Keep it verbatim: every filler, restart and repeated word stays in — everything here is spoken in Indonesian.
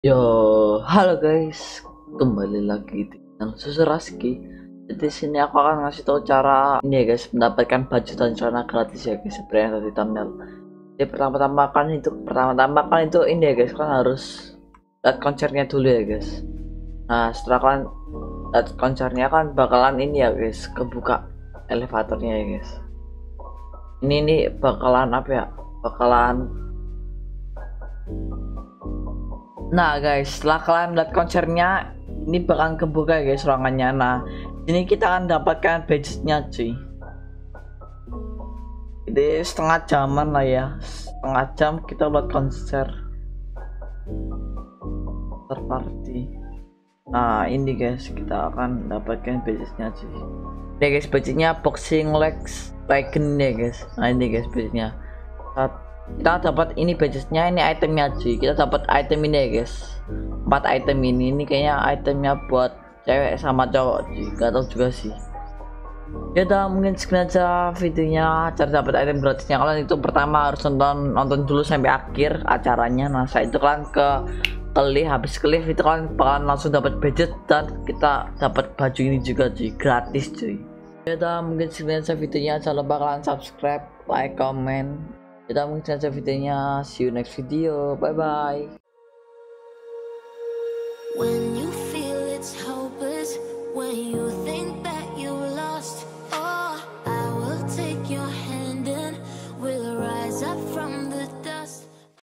Yo, halo guys, kembali lagi di channel Susu Raski. Jadi sini aku akan ngasih tahu cara ini ya guys, mendapatkan baju dan celana gratis ya guys, seperti yang tadi thumbnail. Jadi pertama-tama kan itu pertama-tama kan itu ini ya guys, kan harus lihat konsernya dulu ya guys. Nah setelah kalian lihat konsernya kan bakalan ini ya guys, kebuka elevatornya ya guys. Ini ini bakalan apa ya? Bakalan Nah guys, setelah kalian lihat konsernya, ini bakalan kebuka ya guys ruangannya. Nah, ini kita akan dapatkan badge-nya cuy. Jadi setengah jaman lah ya, setengah jam kita buat konser terparty. Nah ini guys, kita akan dapatkan badge-nya cuy. Ini guys, badge-nya boxing legs wagon ya guys. Nah ini guys badge-nya. Kita dapat ini badge-nya, ini itemnya cuy. Kita dapat item ini ya guys, empat item ini ini kayaknya itemnya buat cewek sama cowok cuy, gak tau juga sih. Ya udah, mungkin sekian aja videonya cara dapat item gratisnya. Kalian itu pertama harus nonton nonton dulu sampai akhir acaranya. Nah saya itu kalian ke kelih, habis kelih itu kalian bakalan langsung dapat badge dan kita dapat baju ini juga cuy, gratis cuy. Ya udah, mungkin sekian aja videonya. Jangan lupa kalian subscribe, like, comment. Kita mungkin saja videonya. See you next video. Bye bye.